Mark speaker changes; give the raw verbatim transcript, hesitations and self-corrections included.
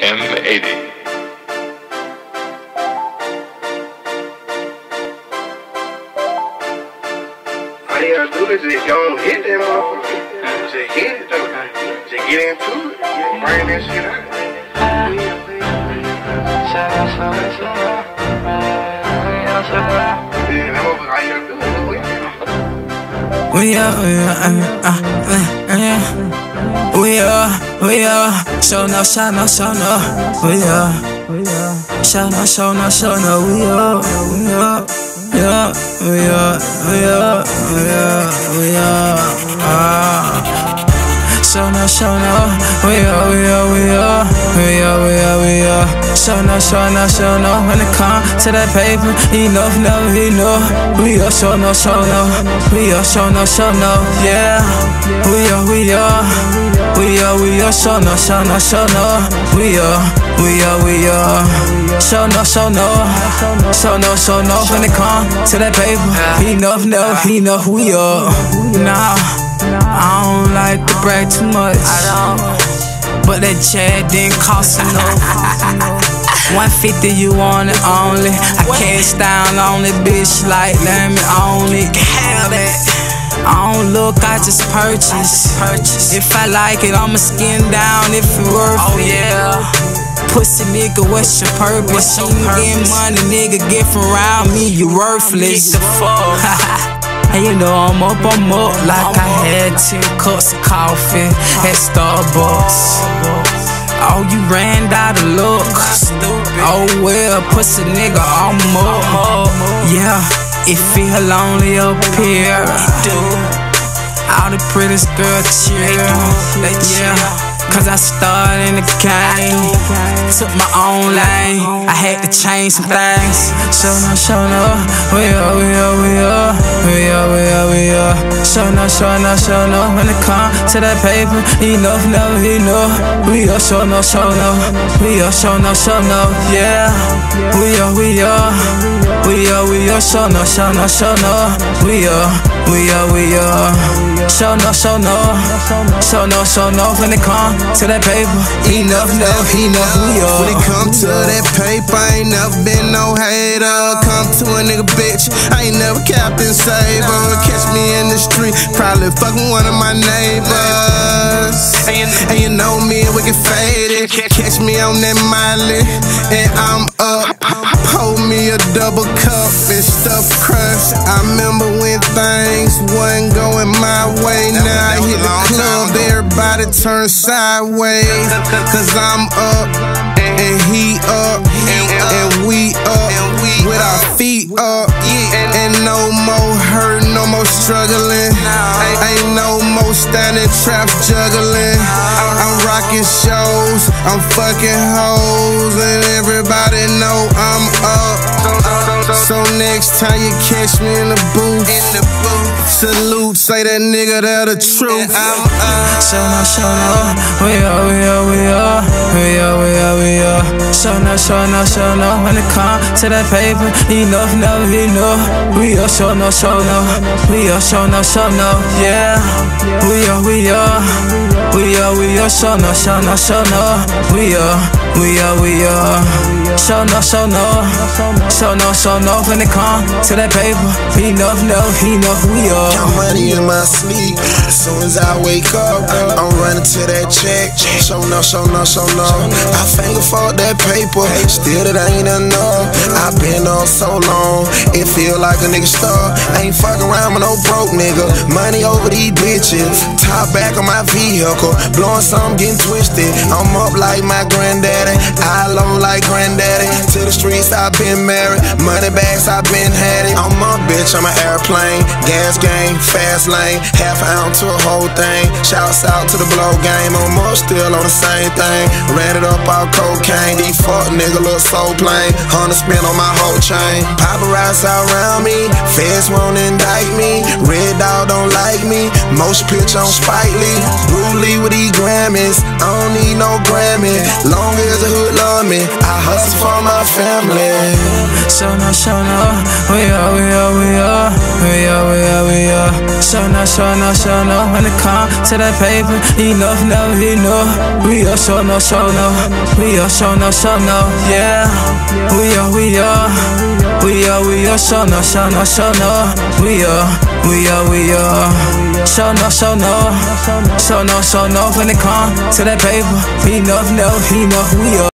Speaker 1: M eighty.
Speaker 2: All you gotta do is just go and hit that motherfucker. Just hit it though. Just get into it. Bring that shit out. Yeah, that motherfucker, all you gotta do is wait.
Speaker 3: We are, we are, uh, uh, uh, we are, we are, show no, show no, show no, we are, we are, show no, show no, show no, we are, we are, yeah, we are, we are, we are, we are, ah. Show no, show no, we are, we are, we are, we are, we are, we are. Show no, show no, show no. When it come to that paper, enough, never enough. We are, show no, show no. We are, show no, show no. Yeah, we are, we are, we are, we are. Show no, show no, show no. We are, we are, we are. Show no, show no, show no, show no. When it come to that paper, enough, never enough. We are, nah. I don't like to brag too much, I don't. But that Chad didn't cost enough. one fifty you want it only. I cash down on it, bitch, like let me own it. Have it. I don't look, I just purchase. If I like it, I'ma skin down if it worth it. Oh yeah. Pussy nigga, what's your purpose? You getting money, nigga, get from around me, you worthless. Get the fuck. And you know I'm up, I'm up like I had two cups of coffee at Starbucks. Oh, you ran out of luck. Oh well, pussy nigga, I'm up. Yeah, it feel lonely up here. All the prettiest girls cheer. Yeah. Cause I started in the game, took my own lane. I had to change some things. Show no, show no, we are, we are, we are, we are, we are, we are. Show no, show no, show no. When it come to that paper, enough, never enough. We are, show no, show no. We are, show no, show no. Yeah, we are, we are, we are, we are. Show no, show no, show no. We are, we are, we are. Show no, show no, show no, show no. When it come to that paper, enough, enough, enough, we are.
Speaker 4: When it come to that paper, I ain't never been no hater. Come to a nigga, bitch, I ain't never capped and saved her. Catch me in the street, probably fucking one of my neighbors. And you know me, we get faded. Catch me on that Miley, and I'm up. Hold me a double cup and stuff crust. I remember when things wasn't going my way. Now I hit the club, everybody turn sideways. Cause I'm up, and he up, and we up, with our feet up. And no more hurt, no more struggling. Ain't no more standing traps juggling. I'm rocking shows, I'm fucking hoes, and everybody know I'm up. So next time you catch me in the booth, salute, say that nigga that the truth.
Speaker 3: Show no, show no, we are, we are, we are, we are, we are, we are. Show no, show no, show no. When it come to that paper, enough, never enough. We are, show no, show no. We are, show no, show no. Yeah, we are, we are, we are, we are. Show no, show no, show no. We are, we are, we are. Show no, show no, show no, show no. When it come to that paper, enough, enough, enough. We are.
Speaker 4: Got money in my sleep. As soon as I wake up, I'm running to that check. Show no, show no, show no. I finger for that paper, still it ain't enough. I been on so long, it feel like a nigga star. Ain't fucking around with no broke nigga. Money over these bitches. Top back on my vehicle, blowing something, getting twisted. I'm up like my granddaddy, I low like granddaddy. To the streets, I been married. Money bags, I been had it. I'm a bitch, I'm an airplane. Gas game, fast lane. Half ounce to a whole thing. Shouts out to the blow game. I'm more still on the same thing. Ran it up all cocaine. These fuck nigga look so plain. Hundred spin on my whole chain. Paparazzi around me. Feds won't indict me. Red dog don't like me. Most pitch on Spike Lee. Bruce Lee with these Grammys. I don't need no Grammy. Long as the hood love me. I hustle for my family.
Speaker 3: Show no, show no, we are, we are, we are, we are, we are, we are. Show no, show no, show no. When it come to that paper, enough, never enough. We are, show no, show no, we are, show no, show no. Yeah, we are, we are, we are, we are. Show no, show no, show no. We are, we are, we are. Show no, show no, show no, show no. When it come to that paper, enough, never enough. We are.